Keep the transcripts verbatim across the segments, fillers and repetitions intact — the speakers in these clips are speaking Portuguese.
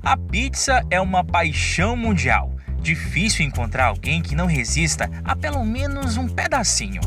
A pizza é uma paixão mundial. Difícil encontrar alguém que não resista a pelo menos um pedacinho.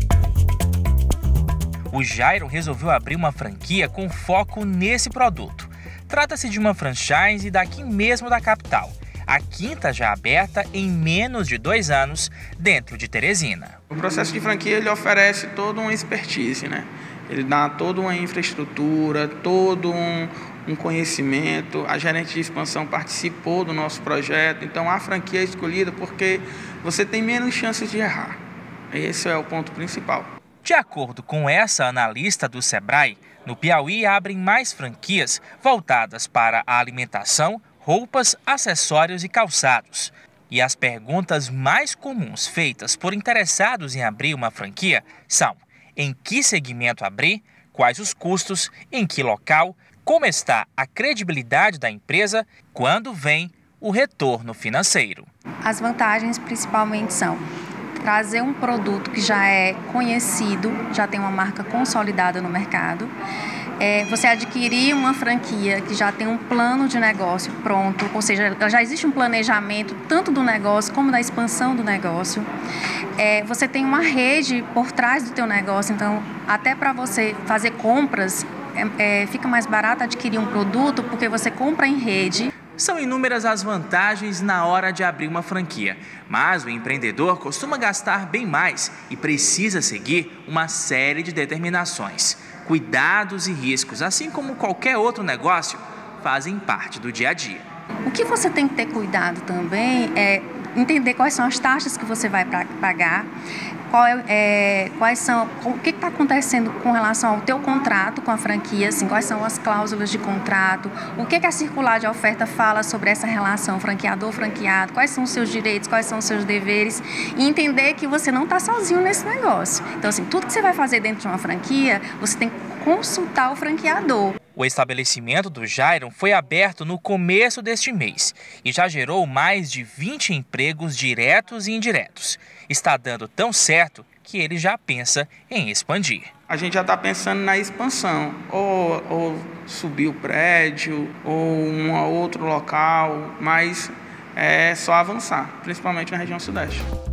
O Jairon resolveu abrir uma franquia com foco nesse produto. Trata-se de uma franchise daqui mesmo da capital. A quinta já aberta em menos de dois anos dentro de Teresina. O processo de franquia ele oferece toda uma expertise, né? Ele dá toda uma infraestrutura, todo um, um conhecimento. A gerente de expansão participou do nosso projeto, então a franquia é escolhida porque você tem menos chances de errar. Esse é o ponto principal. De acordo com essa analista do Sebrae, no Piauí abrem mais franquias voltadas para a alimentação, roupas, acessórios e calçados. E as perguntas mais comuns feitas por interessados em abrir uma franquia são: em que segmento abrir, quais os custos, em que local, como está a credibilidade da empresa, quando vem o retorno financeiro. As vantagens principalmente são trazer um produto que já é conhecido, já tem uma marca consolidada no mercado. É, você adquirir uma franquia que já tem um plano de negócio pronto, ou seja, já existe um planejamento tanto do negócio como da expansão do negócio. É, você tem uma rede por trás do teu negócio, então até para você fazer compras, é, é, fica mais barato adquirir um produto porque você compra em rede. São inúmeras as vantagens na hora de abrir uma franquia, mas o empreendedor costuma gastar bem mais e precisa seguir uma série de determinações. Cuidados e riscos, assim como qualquer outro negócio, fazem parte do dia a dia. O que você tem que ter cuidado também é entender quais são as taxas que você vai pagar, qual é, é, quais são, o que está acontecendo com relação ao teu contrato com a franquia, assim, quais são as cláusulas de contrato, o que, que a circular de oferta fala sobre essa relação franqueador-franqueado, quais são os seus direitos, quais são os seus deveres, e entender que você não está sozinho nesse negócio. Então, assim, tudo que você vai fazer dentro de uma franquia, você tem que consultar o franqueador. O estabelecimento do Jairon foi aberto no começo deste mês e já gerou mais de vinte empregos diretos e indiretos. Está dando tão certo que ele já pensa em expandir. A gente já está pensando na expansão, ou, ou subir o prédio, ou um outro local, mas é só avançar, principalmente na região sudeste.